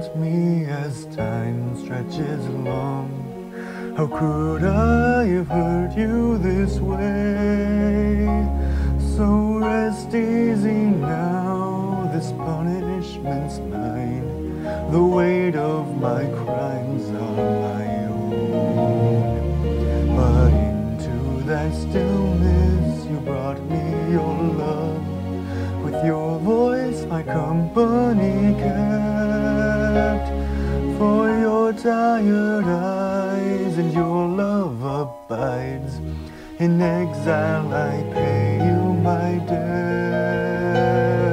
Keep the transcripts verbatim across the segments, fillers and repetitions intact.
hurt me as time stretches along. How could I have hurt you this way? So rest easy now, this punishment's mine. The weight of my crimes are my own. But into that stillness you brought me your love. With your voice my company kept. For your tired eyes and your love abides. In exile I pay you my debt.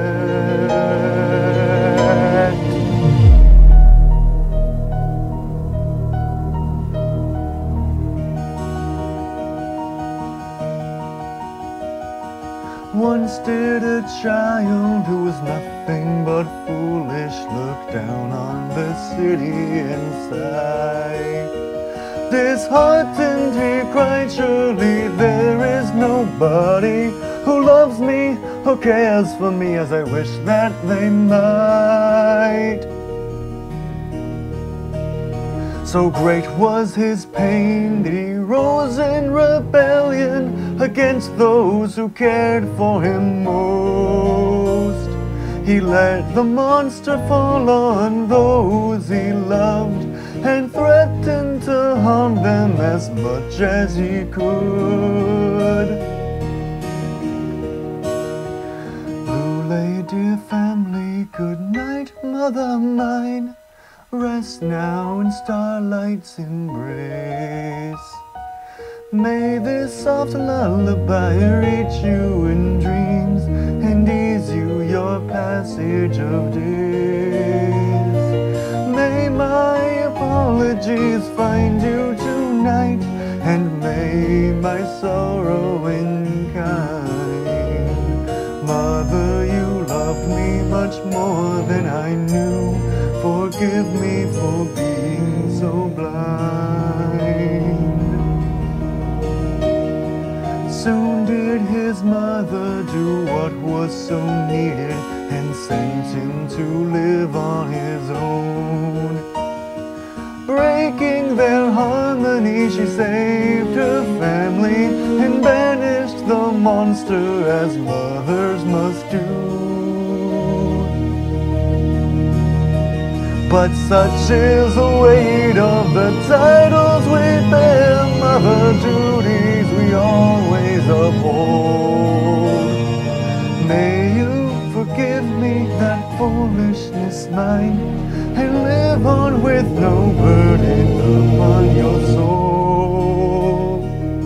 Once did a child who was nothing but foolish look down on the city inside. Disheartened he cried, surely there is nobody who loves me, who cares for me as I wish that they might. So great was his pain that he rose in rebellion against those who cared for him most. He let the monster fall on those he loved and threatened to harm them as much as he could. Lullaby, dear family, good night, mother mine. Rest now in starlight's embrace. May this soft lullaby reach you in dreams and ease you your passage of days. May my apologies find you tonight, and may my sorrow in kind. Mother, you loved me much more than I knew. Forgive me for being so blind. Soon did his mother do what was so needed and sent him to live on his own. Breaking their harmony, she saved her family and banished the monster as mothers must do. But such is the weight of the titles we bear, mother duties we always uphold. May you forgive me that foolishness mine, and live on with no burden upon your soul.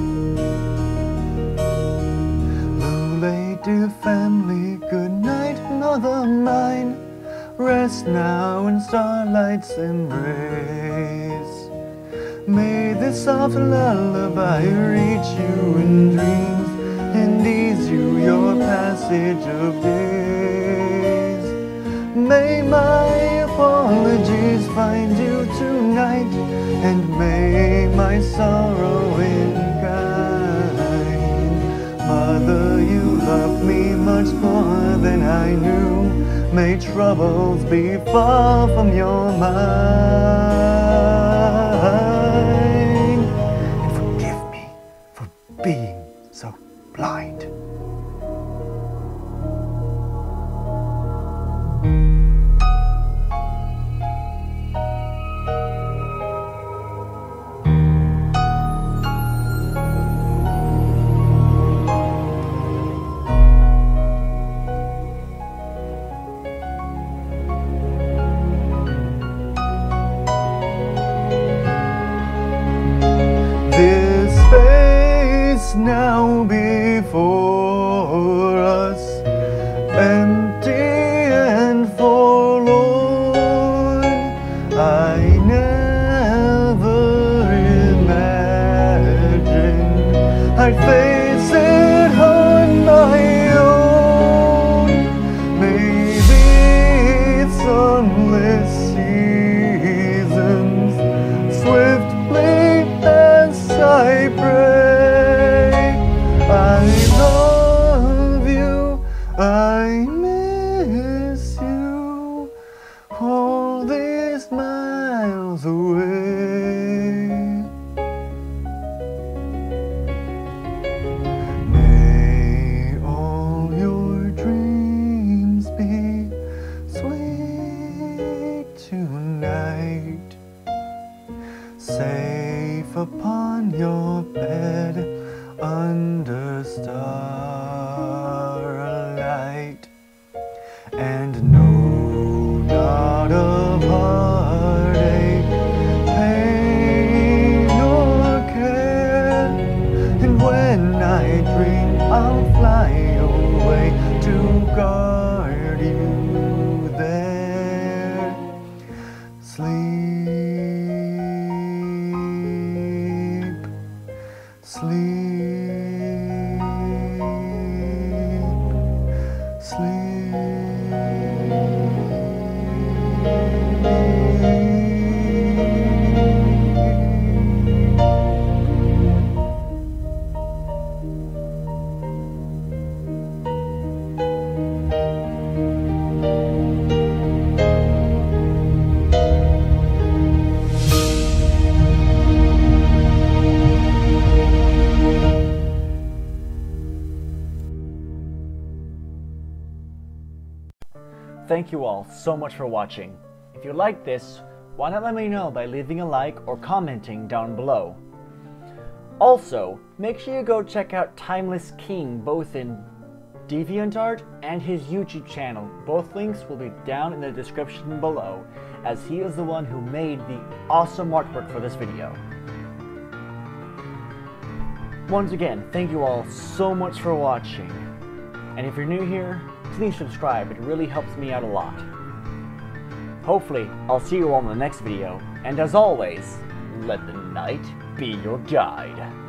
Lullaby, dear family, good night, mother mine. Rest now in starlight's embrace. May this soft lullaby reach you in dreams and ease you your passage of days. May my apologies find you tonight, and may my sorrow in kind. Mother, you love me much more than I knew. May troubles be far from your mind. And forgive me for being so blind. This space now before us, empty and forlorn, I never imagined I'd face it on my own. Maybe it's sunless seasons swiftly I pray. I love you, I miss you. All these and know not of heartache, pain or care. And when I dream I'll fly away to guard you there. Sleep, sleep, sleep. Thank you all so much for watching. If you liked this, why not let me know by leaving a like or commenting down below. Also, make sure you go check out Timeless King both in DeviantArt and his YouTube channel. Both links will be down in the description below, as he is the one who made the awesome artwork for this video. Once again, thank you all so much for watching. And if you're new here, please subscribe, it really helps me out a lot. Hopefully, I'll see you all in the next video, and as always, let the night be your guide.